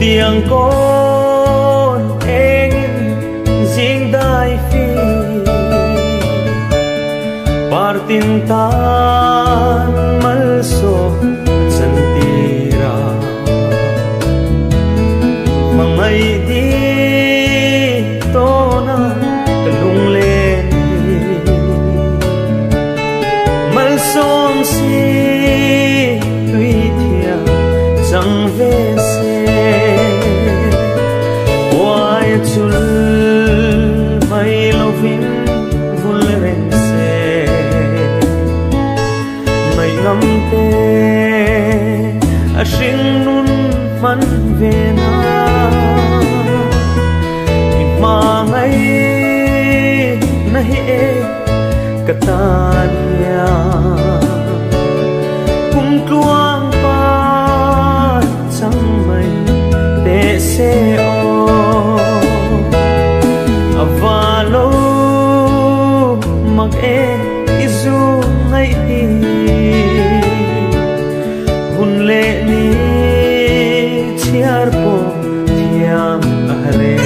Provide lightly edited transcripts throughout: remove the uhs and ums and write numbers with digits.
tiếng con em riêng đại phi partin tan malso chân tira mangai di to na kalung lên malsom si tùy thiang chẳng về chul mai lovin vulnerence mai ngamte ashing nun man vena imangai nahi e katania kum tuang pa chang mai te se avalo mag e izu ngai hi hunle ni chiar po thiam ahre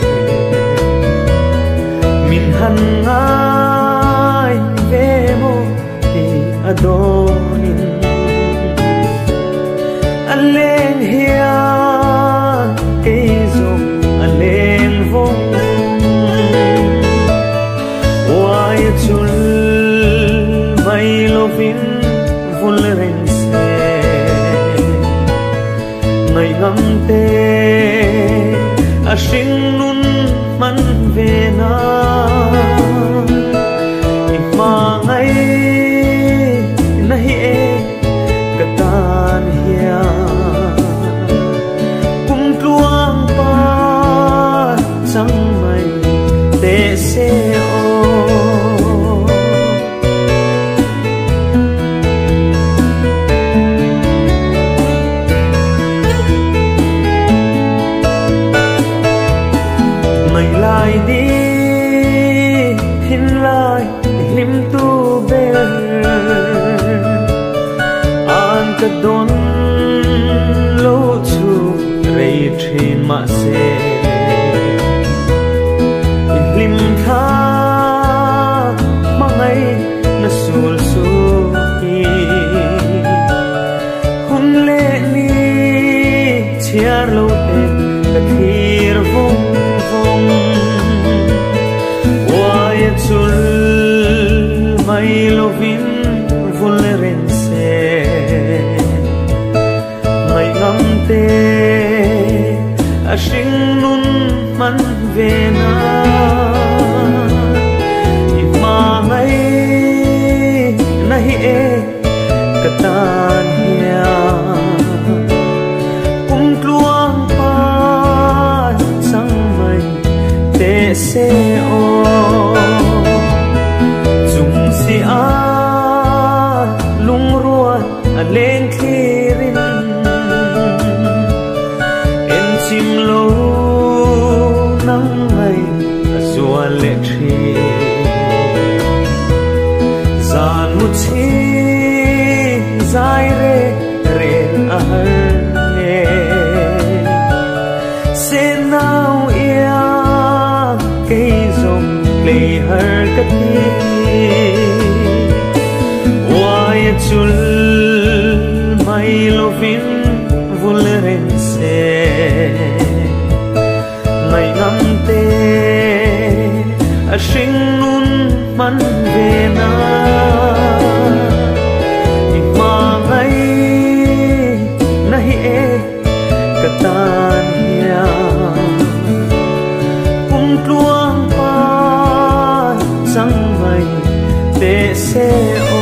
min han ngai ve mo ti adonin aleng hia izu aleng vong chul mai lovin vulnerence mai ngamte ashing nun man vena imangai nahi e katan hia kum tuang pa chang mai te se lại đi hin lại lim tu ber an ka don lo chu rei thin ma se lim tha mangai na sul su hi hun le ni chiar lo te ka thir vong chul mai lovin vulnerence mai ngamte ashing nun man vena imangai nahi e katan hia kum tluang pa sang mai te se o lung ruat aleng khirin en chim lo nang ngai azua le thi zan mu chi zai re re ahar ne se nau ia ke zom le har ka thi chul mai lovin vulnerence mai ngamte ashing nun man vena imangai nahi e katan hia kum tuang pa sang mai te se o